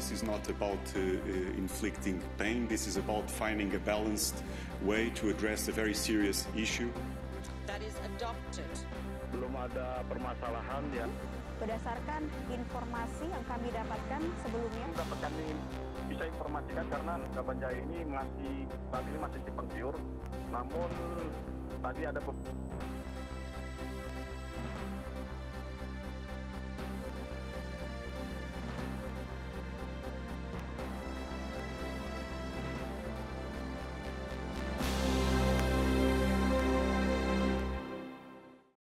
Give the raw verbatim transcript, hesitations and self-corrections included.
This is not about uh, uh, inflicting pain. This is about finding a balanced way to address a very serious issue. That is adopted. Belum ada permasalahan ya. Berdasarkan informasi yang kami dapatkan sebelumnya, dapat kami bisa informasikan karena Cambodia ini masih saat ini masih simpang siur. Namun tadi ada